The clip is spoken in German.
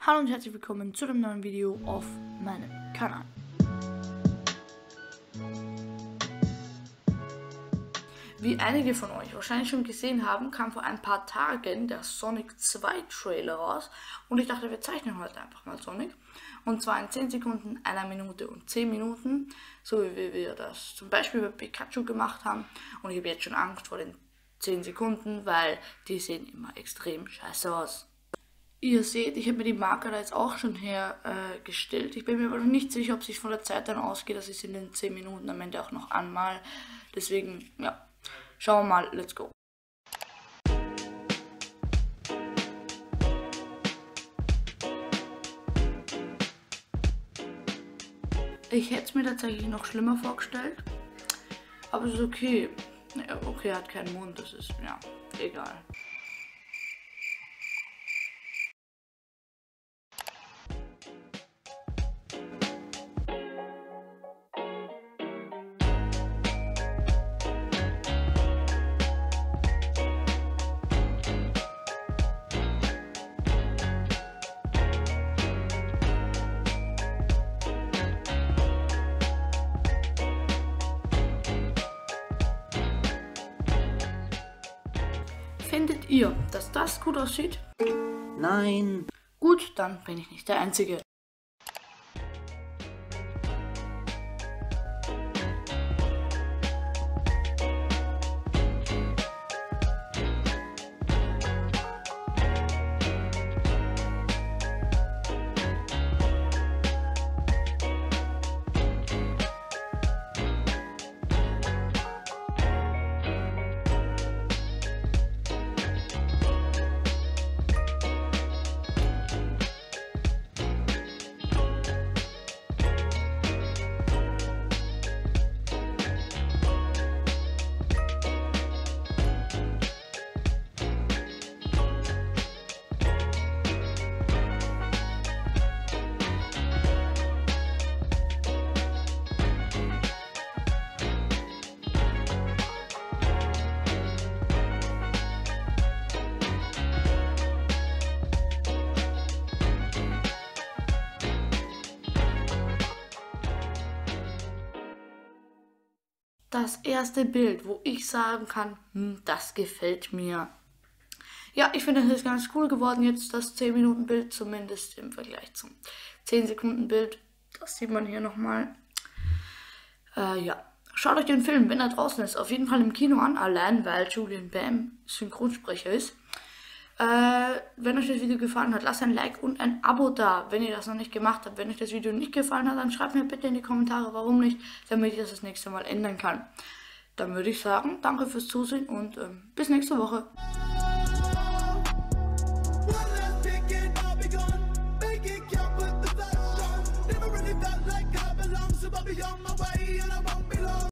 Hallo und herzlich willkommen zu dem neuen Video auf meinem Kanal. Wie einige von euch wahrscheinlich schon gesehen haben, kam vor ein paar Tagen der Sonic 2 Trailer raus und ich dachte, wir zeichnen heute einfach mal Sonic. Und zwar in 10 Sekunden, 1 Minute und 10 Minuten, so wie wir das zum Beispiel bei Pikachu gemacht haben. Und ich habe jetzt schon Angst vor den 10 Sekunden, weil die sehen immer extrem scheiße aus. Ihr seht, ich habe mir die Marker da jetzt auch schon hergestellt. Ich bin mir aber noch nicht sicher, ob es sich von der Zeit dann ausgeht, dass ich es in den 10 Minuten am Ende auch noch anmal. Deswegen, ja, schauen wir mal, let's go. Ich hätte es mir tatsächlich noch schlimmer vorgestellt, aber es ist okay. Ja, okay, er hat keinen Mund, das ist, ja, egal. Findet ihr, dass das gut aussieht? Nein. Gut, dann bin ich nicht der Einzige. Das erste Bild, wo ich sagen kann, das gefällt mir. Ja, ich finde, das ist ganz cool geworden jetzt, das 10 Minuten Bild, zumindest im Vergleich zum 10 Sekunden Bild. Das sieht man hier nochmal. Ja, schaut euch den Film, wenn er draußen ist, auf jeden Fall im Kino an, allein weil Julian Bam Synchronsprecher ist. Wenn euch das Video gefallen hat, lasst ein Like und ein Abo da, wenn ihr das noch nicht gemacht habt. Wenn euch das Video nicht gefallen hat, dann schreibt mir bitte in die Kommentare, warum nicht, damit ich das nächste Mal ändern kann. Dann würde ich sagen, danke fürs Zusehen und bis nächste Woche. Never really felt like I belong, so I'll be on my way and I won't